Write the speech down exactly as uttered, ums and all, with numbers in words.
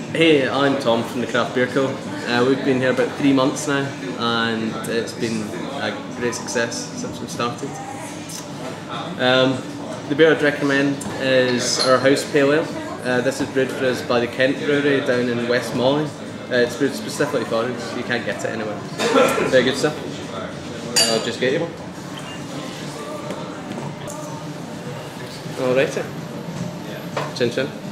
Hey, I'm Tom from the Craft Beer Co. Uh, we've been here about three months now, and it's been a great success since we started. Um, the beer I'd recommend is our House Pale Ale. Uh, this is brewed for us by the Kent Brewery down in West Molly. Uh, it's brewed specifically for us, you can't get it anywhere. Very good stuff. I'll just get you one. Alrighty. Chin chin.